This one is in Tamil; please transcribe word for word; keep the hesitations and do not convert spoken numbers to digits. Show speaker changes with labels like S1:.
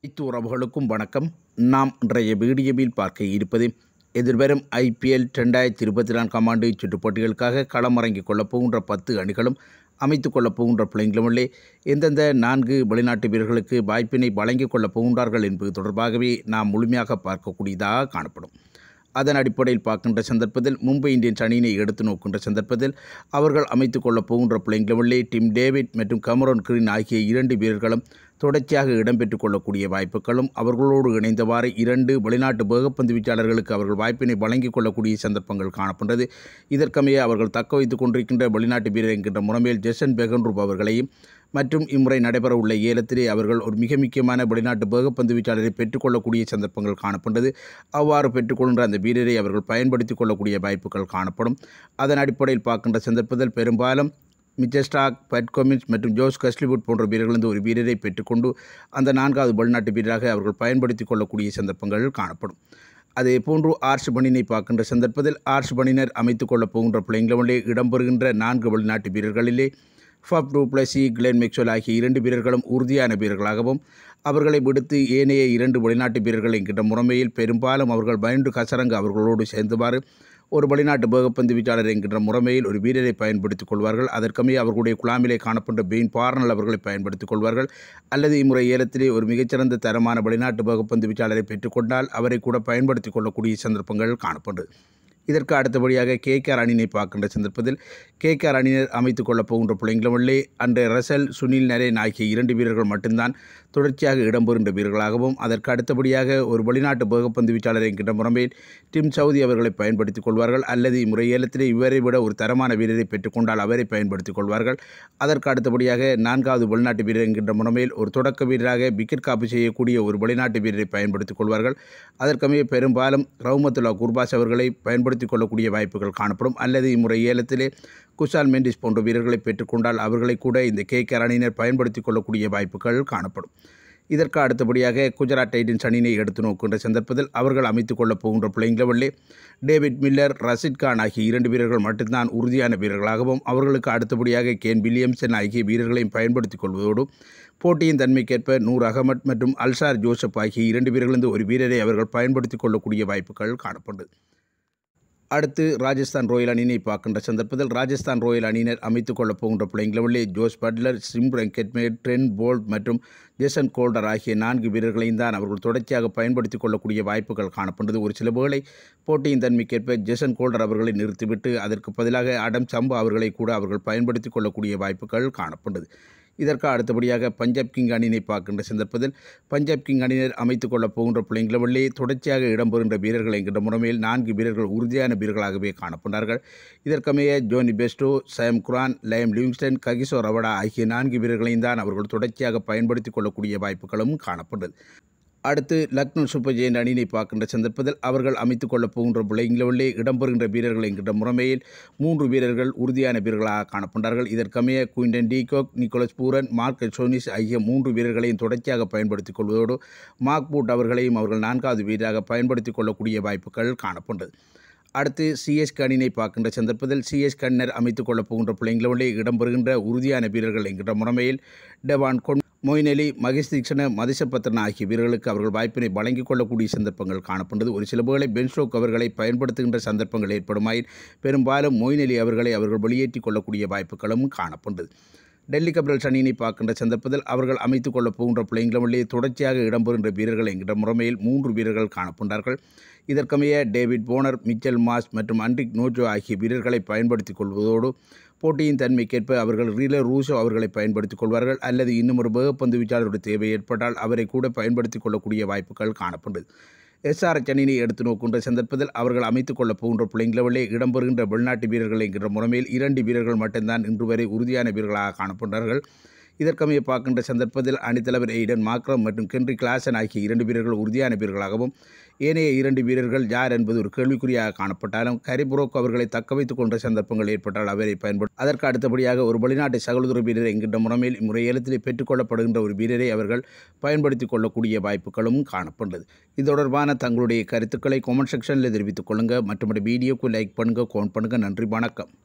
S1: அனைத்து உறவுகளுக்கும் வணக்கம். நாம் இன்றைய வீடியோவில் பார்க்க இருப்பது எதிர்வரும் ஐபிஎல் ரெண்டாயிரத்தி இருபத்தி நான்காம் ஆண்டு சுற்றுப் போட்டிகளுக்காக களமிறங்கிக் கொள்ளப் போகின்ற பத்து அணிகளும் அமைத்துக் கொள்ளப் போகின்ற பிள்ளைங்களுள்ளே எந்தெந்த நான்கு வெளிநாட்டு வீரர்களுக்கு வாய்ப்பினை வழங்கிக் கொள்ளப் போகின்றார்கள் என்பது தொடர்பாகவே நாம் முழுமையாக பார்க்கக்கூடியதாக காணப்படும். அதன் அடிப்படையில் பார்க்கின்ற சந்தர்ப்பத்தில் மும்பை இந்தியன்ஸ் அணியினை எடுத்து நோக்கின்ற சந்தர்ப்பத்தில் அவர்கள் அமைத்துக் கொள்ளப் போகின்ற பிள்ளைங்களுள்ளே டிம் டேவிட் மற்றும் கமரோன் கிரீன் ஆகிய இரண்டு வீரர்களும் தொடர்ச்சியாக இடம்பெற்றுக் கொள்ளக்கூடிய வாய்ப்புகளும் அவர்களோடு இணைந்தவாறு இரண்டு வெளிநாட்டு வேகப்பந்து வீச்சாளர்களுக்கு அவர்கள் வாய்ப்பினை வழங்கிக் கொள்ளக்கூடிய சந்தர்ப்பங்கள் காணப்படுகிறது. இதற்கமைய அவர்கள் தக்க வைத்துக் கொண்டிருக்கின்ற வெளிநாட்டு வீரர் என்கின்ற முறைமையில் ஜெசன் பெகன்ரூப் அவர்களையும் மற்றும் இம்முறை நடைபெறவுள்ள ஏலத்திலே அவர்கள் ஒரு மிக முக்கியமான வெளிநாட்டு வேகப்பந்து வீச்சாளரை பெற்றுக்கொள்ளக்கூடிய சந்தர்ப்பங்கள் காணப்படுகிறது. அவ்வாறு பெற்றுக்கொள்கின்ற அந்த வீரரை அவர்கள் பயன்படுத்திக் கொள்ளக்கூடிய வாய்ப்புகள் காணப்படும். அதன் அடிப்படையில் பார்க்கின்ற சந்தர்ப்பத்தில் பெரும்பாலும் மிச்சல் ஸ்டார்க், பேட் கமின்ஸ் மற்றும் ஜோஸ் கஸ்லிவுட் போன்ற வீரர்களிருந்து ஒரு வீரரை பெற்றுக்கொண்டு அந்த நான்காவது வெளிநாட்டு வீரராக அவர்கள் பயன்படுத்திக் கொள்ளக்கூடிய சந்தர்ப்பங்கள் காணப்படும். அதே போன்று ஆர்ஷ் பணியினை பார்க்கின்ற சந்தர்ப்பத்தில் ஆர்ஷ் பணியினர் அமைத்துக் கொள்ளப் போகின்ற பிள்ளைங்களிலே இடம்பெறுகின்ற நான்கு வெளிநாட்டு வீரர்களிலே Faf du Plessis, Glenn Maxwell ஆகிய இரண்டு வீரர்களும் உறுதியான வீரர்களாகவும் அவர்களை விடுத்து ஏனைய இரண்டு வெளிநாட்டு வீரர்கள் என்கின்ற முறைமையில் பெரும்பாலும் அவர்கள் பைண்டு கசரங்கு அவர்களோடு சேர்ந்துவாறு ஒரு வெளிநாட்டு வேகப்பந்து வீச்சாளர் என்கின்ற முறைமையில் ஒரு வீரரை பயன்படுத்திக் கொள்வார்கள். அதற்கமே அவர்களுடைய குழாமிலே காணப்பட்ட பெயின் பார்னல் அவர்களை பயன்படுத்திக் கொள்வார்கள். அல்லது இம்முறை ஏலத்திலே ஒரு மிகச்சிறந்த தரமான வெளிநாட்டு வேகப்பந்து வீச்சாளரை பெற்றுக்கொண்டால் அவரை கூட பயன்படுத்திக் கொள்ளக்கூடிய சந்தர்ப்பங்கள் காணப்படுது. இதற்கு அடுத்தபடியாக கேகேஆர் அணியினை பார்க்கின்ற சந்தர்ப்பத்தில் கேகேஆர் அணியினர் அமைத்துக் கொள்ளப் போகின்ற பிள்ளைங்களுள்ளே அன்றைய ரசல், சுனில் நரேன் ஆகிய இரண்டு வீரர்கள் மட்டும்தான் தொடர்ச்சியாக இடம்பெறுகின்ற வீரர்களாகவும் அதற்கு அடுத்தபடியாக ஒரு வெளிநாட்டு வேகப்பந்து வீச்சாளர் என்கின்ற முறைமையில் டிம் சவுதி அவர்களை பயன்படுத்திக் கொள்வார்கள். அல்லது இம்முறை ஏலத்திலே இவரை விட ஒரு தரமான வீரரை பெற்றுக்கொண்டால் அவரை பயன்படுத்திக் கொள்வார்கள். அதற்கு அடுத்தபடியாக நான்காவது வெளிநாட்டு வீரர் என்கின்ற முறைமையில் ஒரு தொடக்க வீரராக விக்கெட் காப்பு செய்யக்கூடிய ஒரு வெளிநாட்டு வீரரை பயன்படுத்திக் கொள்வார்கள். அதற்கமே பெரும்பாலும் ரவுமத்துல்லா குர்பாஸ் அவர்களை பயன்படுத்தி கொள்ளக்கூடிய வாய்ப்புகள் காணப்படும். அல்லது இம்முறை ஏலத்திலே குஷால் மெண்டிஸ் போன்ற வீரர்களை பெற்றுக்கொண்டால் அவர்களை கூட இந்த கேகேஆர் அணியினர் பயன்படுத்திக் கொள்ளக்கூடிய வாய்ப்புகள் காணப்படும். இதற்கு அடுத்தபடியாக குஜராத் டைட்டன்ஸ் அணியினை எடுத்து நோக்கின்ற சந்தர்ப்பத்தில் அவர்கள் அமைத்துக் கொள்ளப் போகின்ற பிள்ளைங்களிலே டேவிட் மில்லர், ரஷித் கான் ஆகிய இரண்டு வீரர்கள் மட்டும்தான் உறுதியான வீரர்களாகவும் அவர்களுக்கு அடுத்தபடியாக கேன் வில்லியம்சன் ஆகிய வீரர்களையும் பயன்படுத்திக் கொள்வதோடு போட்டியின் தன்மைக்கேற்ப நூர் அகமட் மற்றும் அல்சார் ஜோசப் ஆகிய இரண்டு வீரர்களிருந்து ஒரு வீரரை அவர்கள் பயன்படுத்திக் கொள்ளக்கூடிய வாய்ப்புகள் காணப்படுது. அடுத்து ராஜஸ்தான் ராயல் அணியினை பார்க்கின்ற சந்தர்ப்பத்தில் ராஜஸ்தான் ராயல் அணியினர் அமைத்துக் கொள்ளப் போகின்ற பிள்ளைங்களிலே ஜோஸ் பட்லர், சிம் ரெங்கெட்மேட், ட்ரெண்ட் போல்ட் மற்றும் ஜேசன் கோல்டர் ஆகிய நான்கு வீரர்களையும் தான் அவர்கள் தொடர்ச்சியாக பயன்படுத்திக் கொள்ளக்கூடிய வாய்ப்புகள் காணப்படுகிறது. ஒரு சில வேளை போட்டியின் தன்மைக்கேற்ப ஜேசன் கோல்டர் அவர்களை நிறுத்திவிட்டு அதற்கு பதிலாக அடம் சம்பா அவர்களை கூட அவர்கள் பயன்படுத்திக் கொள்ளக்கூடிய வாய்ப்புகள் காணப்படுது. இதற்கு அடுத்தபடியாக பஞ்சாப் கிங் அணியினை பார்க்கின்ற சந்தர்ப்பத்தில் பஞ்சாப் கிங் அணியினர் அமைத்துக் கொள்ளப் போகின்ற பிள்ளைங்களிலே தொடர்ச்சியாக இடம்பெறுகின்ற வீரர்கள் என்கின்ற முறைமையில் நான்கு வீரர்கள் உறுதியான வீரர்களாகவே காணப்பட்டார்கள். இதற்கமைய ஜோனி பெஸ்டோ, சாம் குரான், லயம் லிவிங்ஸ்டன், ககிசோ ரவடா ஆகிய நான்கு வீரர்களையும் தான் அவர்கள் தொடர்ச்சியாக பயன்படுத்திக் கொள்ளக்கூடிய வாய்ப்புகளும் காணப்பட்டது. அடுத்து லக்னோ சூப்பர் ஜெயண்ட் அணியினை பார்க்கின்ற சந்தர்ப்பத்தில் அவர்கள் அமைத்துக் கொள்ளப் போகின்ற பிள்ளைங்களிலே இடம்பெறுகின்ற வீரர்கள் என்கின்ற முறைமையில் மூன்று வீரர்கள் உறுதியான வீரர்களாக காணப்பட்டார்கள். இதற்கமைய Quinton de Kock, Nicholas Pooran, Mark Stoinis ஆகிய மூன்று வீரர்களையும் தொடர்ச்சியாக பயன்படுத்திக் கொள்வதோடு மார்க் பூட் அவர்களையும் அவர்கள் நான்காவது வீரராக பயன்படுத்திக் கொள்ளக்கூடிய வாய்ப்புகள் காணப்பட்டது. அடுத்து சிஎஸ்கே அணியினை பார்க்கின்ற சந்தர்ப்பத்தில் சிஎஸ்கே அணியினர் அமைத்துக் கொள்ளப் போகின்ற பிள்ளைங்களிலே இடம்பெறுகின்ற உறுதியான வீரர்கள் என்கின்ற முறைமையில் டெவான் கொன், மொயின் அலி, மகேஷ் தீக்ஷண, மதிஷ பத்ரன் ஆகிய வீரர்களுக்கு அவர்கள் வாய்ப்பினை வழங்கிக் கொள்ளக்கூடிய சந்தர்ப்பங்கள் காணப்பட்டது. ஒரு சில வேளை பென் ஸ்டோக் அவர்களை பயன்படுத்துகின்ற சந்தர்ப்பங்கள் ஏற்படுமாயின் பெரும்பாலும் மொயின் அலி அவர்களை அவர்கள் வெளியேற்றிக் கொள்ளக்கூடிய வாய்ப்புகளும் காணப்பட்டது. டெல்லி கேபிட்டல்ஸ் அணியினை பார்க்கின்ற சந்தர்ப்பத்தில் அவர்கள் அமைத்துக் கொள்ளப் போகின்ற பிள்ளைங்களிலே தொடர்ச்சியாக இடம்பெறுகின்ற வீரர்கள் என்கின்ற முறைமையில் மூன்று வீரர்கள் காணப்பட்டார்கள். இதற்கமைய டேவிட் போனர், மிச்சல் மாஸ் மற்றும் அண்ட்ரிக் நோஜோ ஆகிய வீரர்களை பயன்படுத்திக் கொள்வதோடு போட்டியின் தன்மைக்கேற்ப அவர்கள் ரீலோ ரூசோ அவர்களை பயன்படுத்திக் கொள்வார்கள். அல்லது இன்னும் ஒரு வேகப்பந்து வீச்சாளருடைய தேவை ஏற்பட்டால் அவரை கூட பயன்படுத்திக் கொள்ளக்கூடிய வாய்ப்புகள் காணப்பட்டது. எஸ்ஆர்எச் அணியினை எடுத்து நோக்கின்ற சந்தர்ப்பத்தில் அவர்கள் அமைத்துக் கொள்ளப் போகின்ற பிள்ளைங்களிலே இடம்பெறுகின்ற வெளிநாட்டு வீரர்கள் என்கின்ற முறைமையில் இரண்டு வீரர்கள் மட்டும்தான் இன்று வரை உறுதியான வீரர்களாக காணப்பட்டார்கள். இதற்கமைய பார்க்கின்ற சந்தர்ப்பத்தில் அணித்தலைவர் எய்டன் மாக்ரம் மற்றும் கென்ரி கிளாசன் ஆகிய இரண்டு வீரர்கள் உறுதியான வீரர்களாகவும் ஏனைய இரண்டு வீரர்கள் யார் என்பது ஒரு கேள்விக்குறியாக காணப்பட்டாலும் கரிபுரோக் அவர்களை தக்க வைத்துக் கொண்ட சந்தர்ப்பங்கள் ஏற்பட்டால் அவரை பயன்படுத்த அதற்கு அடுத்தபடியாக ஒரு வெளிநாட்டு சகோதர வீரர் என்கின்ற முறைமையில் இம்முறை ஏலத்திலே பெற்றுக்கொள்ளப்படுகின்ற ஒரு வீரரை அவர்கள் பயன்படுத்திக் கொள்ளக்கூடிய வாய்ப்புகளும் காணப்பட்டது. இது தொடர்பான தங்களுடைய கருத்துக்களை கமெண்ட் செக்ஷனில் தெரிவித்துக் கொள்ளுங்கள். மற்றும் வீடியோக்கு லைக் பண்ணுங்கள், கமெண்ட் பண்ணுங்கள். நன்றி, வணக்கம்.